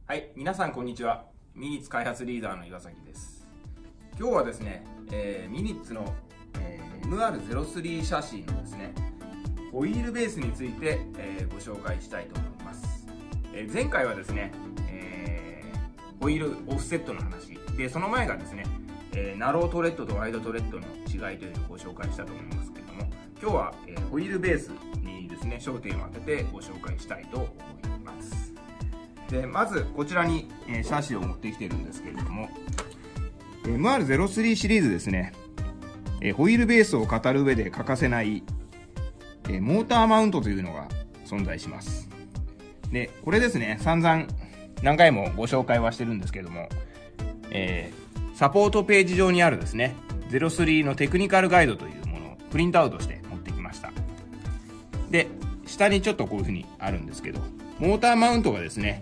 はい、皆さんこんにちは。ミニッツ開発リーダーの岩崎です。今日はですね、ミニッツの、MR03 シャシーのですね、ホイールベースについて、ご紹介したいと思います。前回はですね、ホイールオフセットの話で、その前がですね、ナロートレッドとワイドトレッドの違いというのをご紹介したと思いますけれども、今日は、ホイールベースにですね、焦点を当ててご紹介したいと思います。でまずこちらに、シャシーを持ってきてるんですけれども、MR03 シリーズですね、ホイールベースを語る上で欠かせない、モーターマウントというのが存在します。でこれですね、散々何回もご紹介はしてるんですけれども、サポートページ上にあるですね03のテクニカルガイドというものをプリントアウトして持ってきました。で下にちょっとこういうふうにあるんですけど、モーターマウントがですね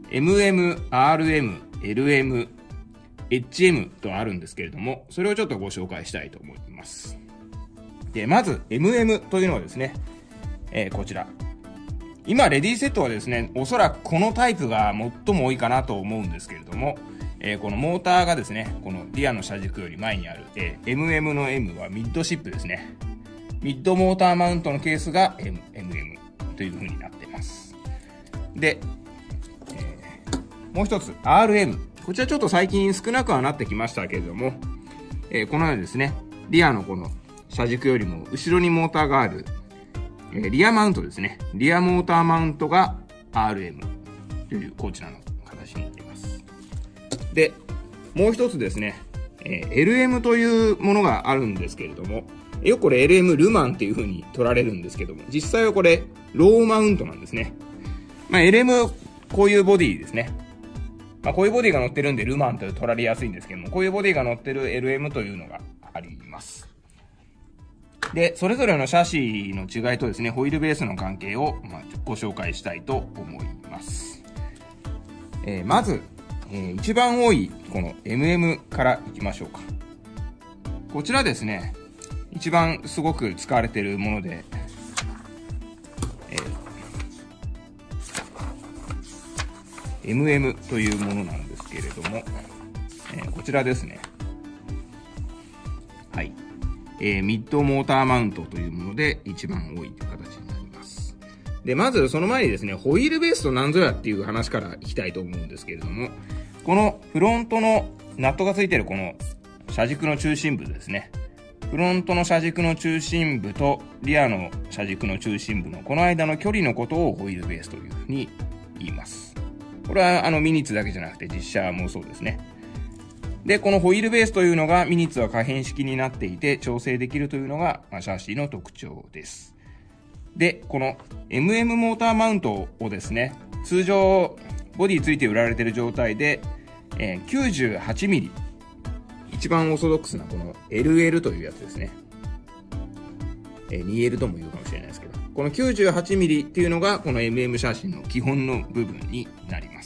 MM、RM、LM、HM とあるんですけれども、それをちょっとご紹介したいと思います。でまず MM というのはですね、こちら今レディーセットはですね、おそらくこのタイプが最も多いかなと思うんですけれども、このモーターがですね、このリアの車軸より前にある、MM の M はミッドシップですね。ミッドモーターマウントのケースが、MM という風になっています。で、もう一つ RM、 こちらちょっと最近少なくはなってきましたけれども、このようにですね、リアのこの車軸よりも後ろにモーターがある、リアマウントですね、リアモーターマウントが RM というこちらの形になっています。でもう一つですね、LM というものがあるんですけれども、よくこれ LM ルマンっていう風に取られるんですけども、実際はこれローマウントなんですね。LM こういうボディですね。こういうボディが乗ってるんでルマンと取られやすいんですけども、こういうボディが乗ってる LM というのがあります。でそれぞれのシャシーの違いとですね、ホイールベースの関係を、ご紹介したいと思います。まず、一番多いこの MM からいきましょうか。こちらですね、一番すごく使われているもので、MM というものなんですけれども、こちらですね。はい。ミッドモーターマウントというもので一番多いという形になります。で、まずその前にですね、ホイールベースと何ぞやっていう話からいきたいと思うんですけれども、このフロントのナットがついているこの車軸の中心部ですね。フロントの車軸の中心部とリアの車軸の中心部のこの間の距離のことをホイールベースというふうに言います。これはミニッツだけじゃなくて実車もそうですね。で、このホイールベースというのがミニッツは可変式になっていて調整できるというのがシャシーの特徴です。で、この MM モーターマウントをですね、通常ボディついて売られている状態で、98mm、一番オーソドックスなこの LL というやつですね。2L とも言うかもしれないですけど、この 98mm っていうのがこの MM シャシーの基本の部分になります。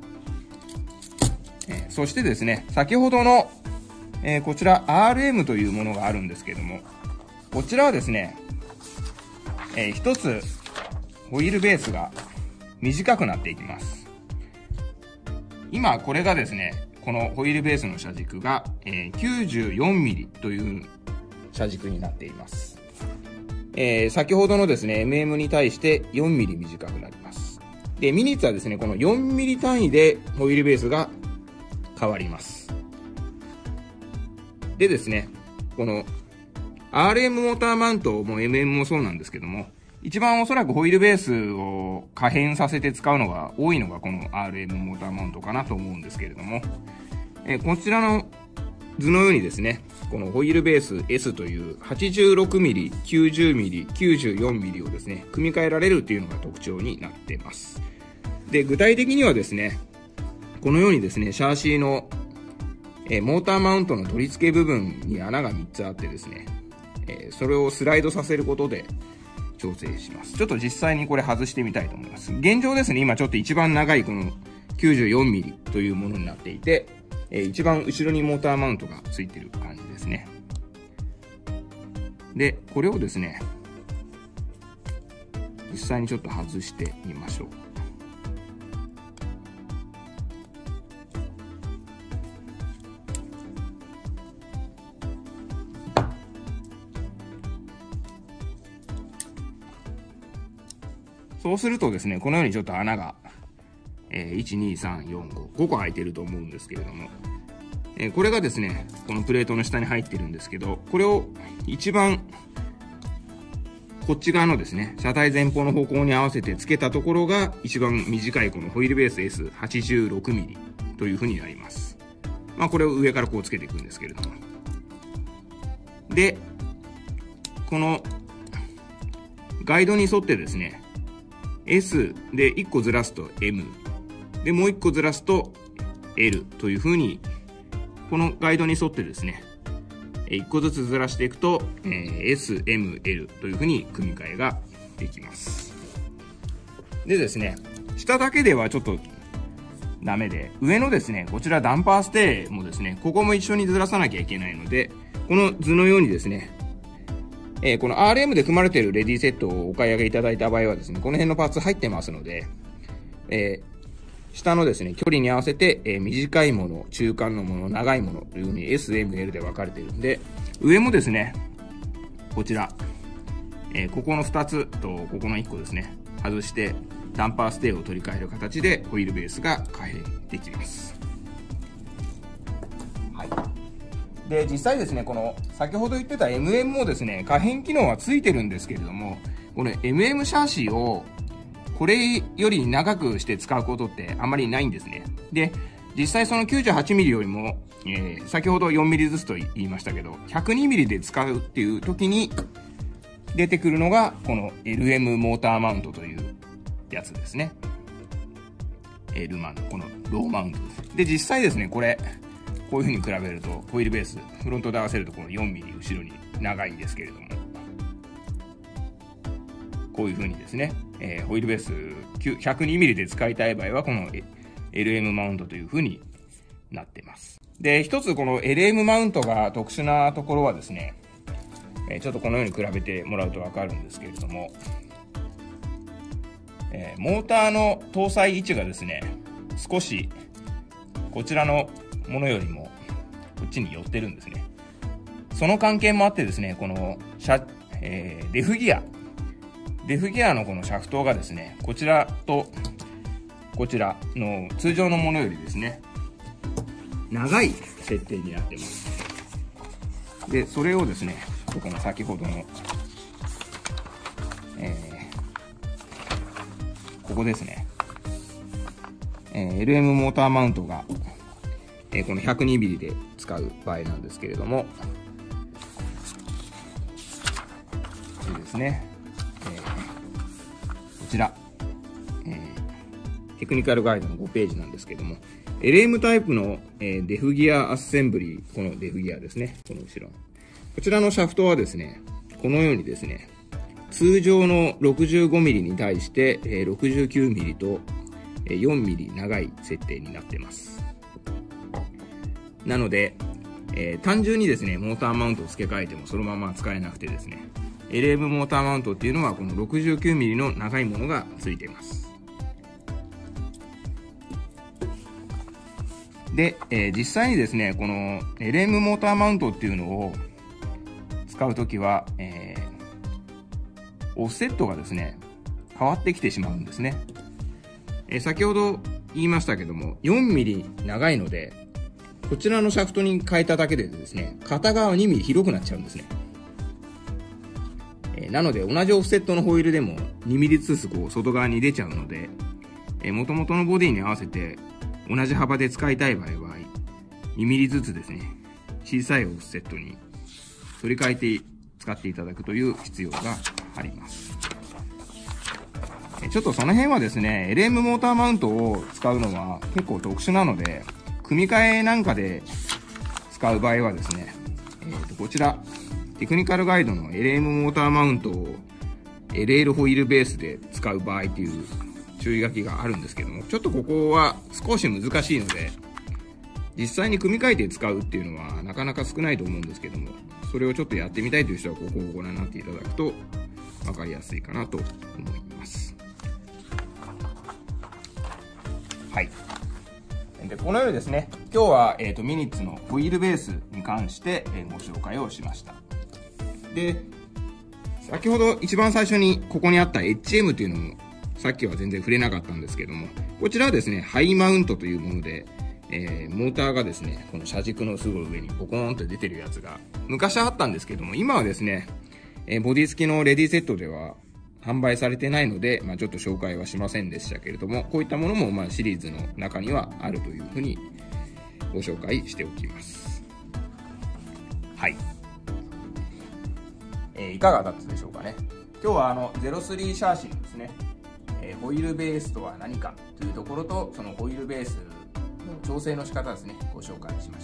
そしてですね、先ほどの、こちら RM というものがあるんですけども、こちらはですね、一つホイールベースが短くなっていきます。今これがですね、このホイールベースの車軸が、94mm という車軸になっています。先ほどのですね MM に対して 4mm 短くなります。でミニッツはですね、この 4mm 単位でホイールベースが変わります。でですね、この RM モーターマウントも MM もそうなんですけども、一番おそらくホイールベースを可変させて使うのが多いのがこの RM モーターマウントかなと思うんですけれども、こちらの図のようにですね、このホイールベース S という 86mm、90mm、94mm をですね、組み替えられるというのが特徴になっています。で、具体的にはですね、このようにですね、シャーシーのモーターマウントの取り付け部分に穴が3つあってですね、それをスライドさせることで調整します。ちょっと実際にこれ外してみたいと思います。現状ですね、今ちょっと一番長いこの 94mm というものになっていて、一番後ろにモーターマウントがついている感じですね。で、これをですね、実際にちょっと外してみましょう。 そうするとですね、このようにちょっと穴が、1、2、3、4、5個開いてると思うんですけれども、これがですね、このプレートの下に入ってるんですけど、これを一番こっち側のですね、車体前方の方向に合わせて付けたところが一番短いこのホイールベース S86mm というふうになります。まあこれを上からこう付けていくんですけれども。で、このガイドに沿ってですね、S で1個ずらすと M、でもう1個ずらすと L というふうに、このガイドに沿ってですね、1個ずつずらしていくと、S、M、L というふうに組み替えができます。でですね、下だけではちょっとダメで、上のですね、こちらダンパーステーもですね、ここも一緒にずらさなきゃいけないので、この図のようにですね、この RM で組まれているレディセットをお買い上げいただいた場合はですね、この辺のパーツ入ってますので、下のですね、距離に合わせて、短いもの、中間のもの、長いものというふうに S、M、L で分かれているんで、上もですね、こちら、ここの2つとここの1個ですね、外してダンパーステーを取り替える形でホイールベースが可変できます。はい。で、実際ですね、この先ほど言ってた MM もですね、可変機能はついてるんですけれども、この MM シャーシをこれより長くして使うことってあまりないんですね。で、実際その 98mm よりも、先ほど 4mm ずつと言いましたけど、102mm で使うっていう時に出てくるのが、この LM モーターマウントというやつですね。L マウント、このローマウントです。で、実際ですね、これ、こういう風に比べると、ホイールベース、フロントで合わせるとこの 4mm 後ろに長いんですけれども、こういう風にですね、ホイールベース 102mm で使いたい場合は、この LM マウントという風になっています。で、一つこの LM マウントが特殊なところはですね、ちょっとこのように比べてもらうとわかるんですけれども、モーターの搭載位置がですね、少しこちらのものよりもこっちに寄ってるんですね。その関係もあってですね、このデフギアのこのシャフトがですね、こちらとこちらの通常のものよりですね、長い設定になっています。で、それをですね、この先ほどの、ここですね、LM モーターマウントが、この 102mm で使う場合なんですけれども、でですね、こちら、テクニカルガイドの5ページなんですけども、LM タイプの、デフギアアッセンブリー、このデフギアですね、この後ろの。こちらのシャフトはですね、このようにですね、通常の 65mm に対して、69mm と 4mm 長い設定になっています。なので、単純にですね、モーターマウントを付け替えてもそのまま使えなくてですね、LM モーターマウントっていうのはこの 69mm の長いものが付いています。で、実際にですね、この LM モーターマウントっていうのを使うときは、オフセットがですね、変わってきてしまうんですね。先ほど言いましたけども、4mm 長いので、こちらのシャフトに変えただけでですね、片側 2mm 広くなっちゃうんですね。なので、同じオフセットのホイールでも 2mm ずつこう外側に出ちゃうので、元々のボディに合わせて同じ幅で使いたい場合は、2mm ずつですね、小さいオフセットに取り替えて使っていただくという必要があります。ちょっとその辺はですね、LM モーターマウントを使うのは結構特殊なので、組み替えなんかで使う場合はですね、こちら、テクニカルガイドの LM モーターマウントを LL ホイールベースで使う場合という注意書きがあるんですけども、ちょっとここは少し難しいので、実際に組み替えて使うっていうのはなかなか少ないと思うんですけども、それをちょっとやってみたいという人はここをご覧になっていただくと分かりやすいかなと思います。はい。で、このようにですね、今日は、ミニッツのホイールベースに関して、ご紹介をしました。で、先ほど一番最初にここにあった HM というのもさっきは全然触れなかったんですけども、こちらはですね、ハイマウントというもので、モーターがですね、この車軸のすぐ上にポコーンと出てるやつが昔あったんですけども、今はですね、ボディ付きのレディセットでは販売されてないので、ちょっと紹介はしませんでしたけれども、こういったものもシリーズの中にはあるというふうにご紹介しておきます。はい。いかがだったでしょうかね。今日は03シャーシのですね、ホイールベースとは何かというところと、そのホイールベースの調整の仕方ですね、ご紹介しました。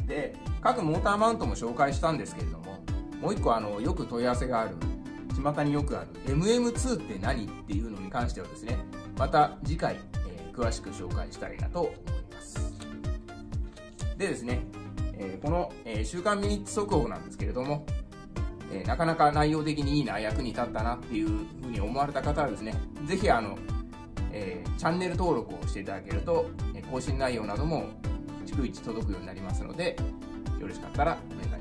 で、各モーターマウントも紹介したんですけれども、もう一個よく問い合わせがある、巷によくある MM2 って何っていうのに関してはですね、また次回、詳しく紹介したいなと思います。でですね、この、週刊ミニッツ速報なんですけれども、なかなか内容的にいいな、役に立ったなっていうふうに思われた方はですね、ぜひチャンネル登録をしていただけると、更新内容なども逐一届くようになりますので、よろしかったらお願いします。